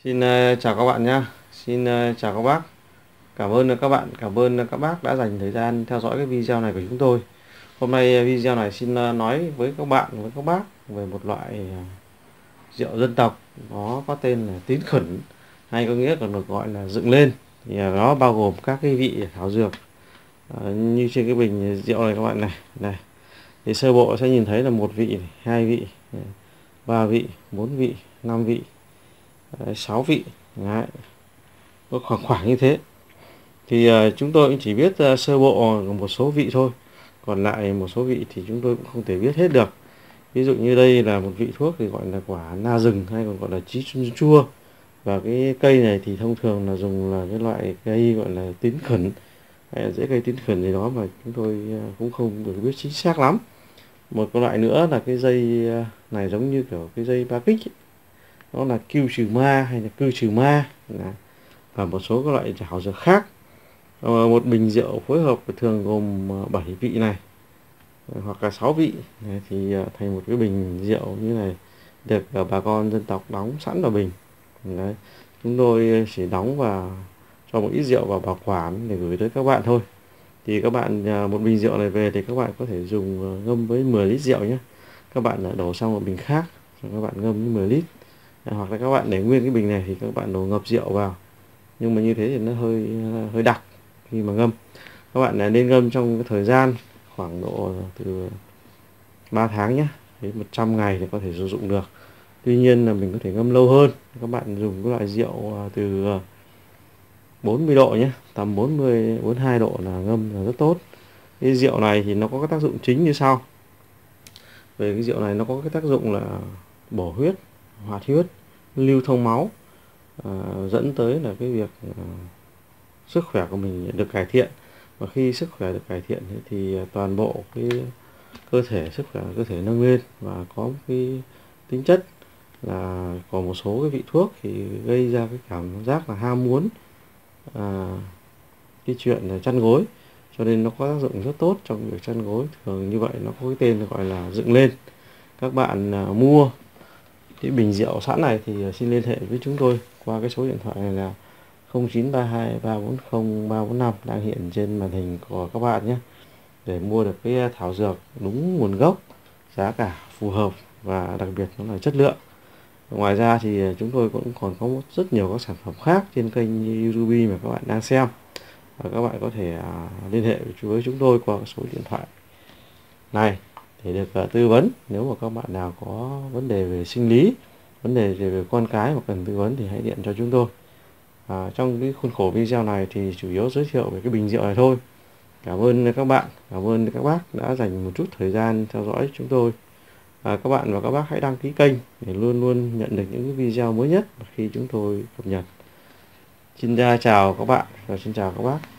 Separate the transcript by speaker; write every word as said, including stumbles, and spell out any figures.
Speaker 1: Xin ờ, chào các bạn nhé. Xin ờ, chào các bác. Cảm ơn các bạn, cảm ơn các bác đã dành thời gian theo dõi cái video này của chúng tôi. Hôm nay ờ, video này xin ờ, nói với các bạn, với các bác về một loại ờ, rượu dân tộc. Nó có tên là tín khẩn, hay có nghĩa còn được gọi là dựng lên. Thì ờ, nó bao gồm các cái vị thảo dược. Ờ, như trên cái bình rượu này các bạn này. Này. Thì sơ bộ sẽ nhìn thấy là một vị, này, hai vị, ba vị, bốn vị, năm vị, sáu vị. Đấy, có khoảng khoảng như thế. Thì uh, chúng tôi cũng chỉ biết uh, sơ bộ một số vị thôi, còn lại một số vị thì chúng tôi cũng không thể biết hết được. Ví dụ như đây là một vị thuốc thì gọi là quả na rừng, hay còn gọi là chí chua. Và cái cây này thì thông thường là dùng là cái loại cây gọi là tín khẩn, hay là rễ cây tín khẩn gì đó mà chúng tôi uh, cũng không được biết chính xác lắm. Một cái loại nữa là cái dây uh, này giống như kiểu cái dây ba kích ấy. Nó là kiêu trừ ma hay là cư trừ ma, và một số các loại thảo dược khác. Một bình rượu phối hợp thường gồm bảy vị này hoặc là sáu vị này, thì thành một cái bình rượu như này được bà con dân tộc đóng sẵn vào bình. Đấy. Chúng tôi chỉ đóng và cho một ít rượu vào bảo quản để gửi tới các bạn thôi. Thì các bạn một bình rượu này về thì các bạn có thể dùng ngâm với mười lít rượu nhé. Các bạn đổ sang một bình khác, các bạn ngâm với mười lít. Hoặc là các bạn để nguyên cái bình này thì các bạn đổ ngập rượu vào. Nhưng mà như thế thì nó hơi hơi đặc khi mà ngâm. Các bạn nên ngâm trong cái thời gian khoảng độ từ ba tháng nhé, đến một trăm ngày thì có thể sử dụng được. Tuy nhiên là mình có thể ngâm lâu hơn. Các bạn dùng cái loại rượu từ bốn mươi độ nhé, tầm bốn mươi, bốn mươi hai độ là ngâm là rất tốt. Cái rượu này thì nó có cái tác dụng chính như sau. Về cái rượu này nó có cái tác dụng là bổ huyết, hoạt huyết, lưu thông máu, à, dẫn tới là cái việc à, sức khỏe của mình được cải thiện. Và khi sức khỏe được cải thiện thì toàn bộ cái cơ thể, sức khỏe cơ thể nâng lên, và có cái tính chất là có một số cái vị thuốc thì gây ra cái cảm giác là ham muốn à, cái chuyện là chăn gối, cho nên nó có tác dụng rất tốt trong việc chăn gối. Thường như vậy nó có cái tên gọi là dựng lên. Các bạn à, mua cái bình rượu sẵn này thì xin liên hệ với chúng tôi qua cái số điện thoại này là không chín ba hai ba bốn không ba bốn năm đang hiện trên màn hình của các bạn nhé, để mua được cái thảo dược đúng nguồn gốc, giá cả phù hợp, và đặc biệt nó là chất lượng. Ngoài ra thì chúng tôi cũng còn có rất nhiều các sản phẩm khác trên kênh YouTube mà các bạn đang xem, và các bạn có thể liên hệ với chúng tôi qua số điện thoại này để được tư vấn. Nếu mà các bạn nào có vấn đề về sinh lý, vấn đề về con cái mà cần tư vấn thì hãy điện cho chúng tôi. À, trong cái khuôn khổ video này thì chủ yếu giới thiệu về cái bình rượu này thôi. Cảm ơn các bạn, cảm ơn các bác đã dành một chút thời gian theo dõi chúng tôi. À, các bạn và các bác hãy đăng ký kênh để luôn luôn nhận được những video mới nhất khi chúng tôi cập nhật. Xin chào các bạn và xin chào các bác.